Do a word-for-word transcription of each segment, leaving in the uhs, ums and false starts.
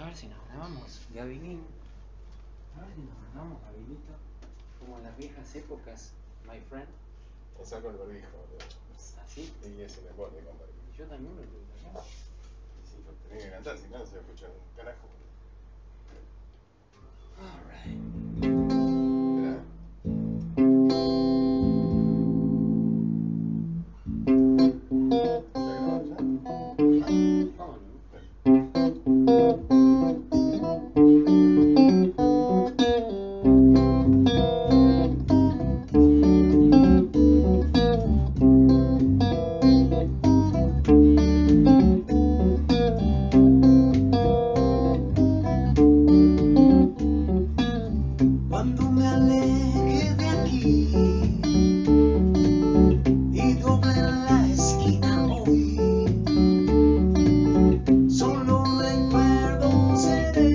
ver si nos grabamos, Gabilin. A ver si nos grabamos, Gabilito. Como en las viejas épocas, my friend. O sea, con el barbijo. ¿Así? Y ese me pone con barbijo. Yo también lo tuve acá. Y si lo tenés que cantar, si no, no se va a escuchar un carajo. Alright. Esperá. ¿Está grabando ya? Oh, no. Cuando me aleje de aquí y doble la esquina hoy, solo recuerdo seré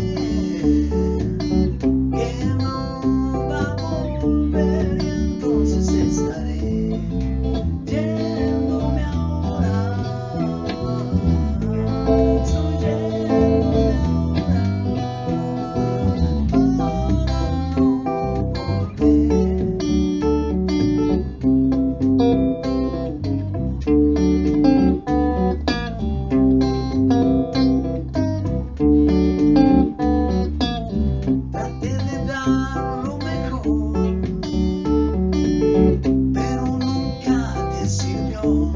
que no va a volver, y entonces estaré yéndome ahora. Estoy yéndome Traté de dar lo mejor, pero nunca te sirvió.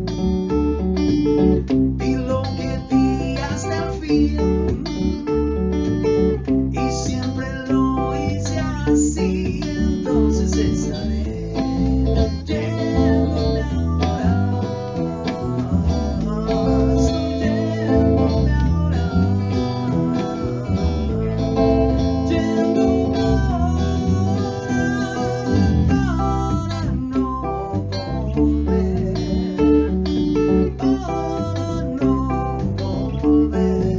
Di lo que di hasta el fin, y siempre lo hice así. Entonces estaré yéndome ahora. Estoy yéndome ahora. Yéndome ahora para no volver, para no volver,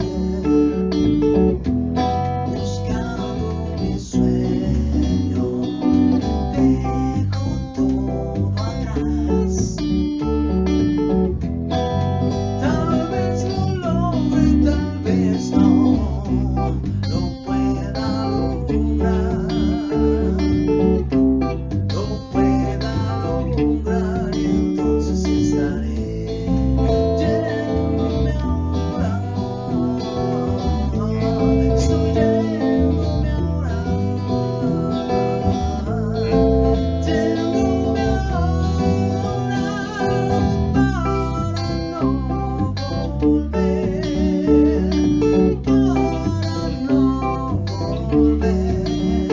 buscando mi sueño, dejo todo atrás. Tal vez lo logre, tal vez no lo pueda lograr, lo pueda lograr, y entonces estaré yéndome ahora. Estoy yéndome ahora, yéndome ahora para no volver, para no volver,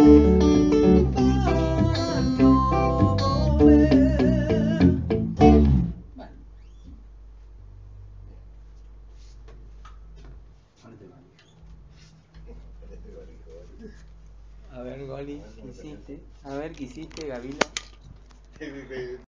para no volver. Bueno. Fuerte barbijo. Este barbijo, barbijo. A ver, Goli, ¿qué hiciste? A ver, ¿qué hiciste, Gabilo?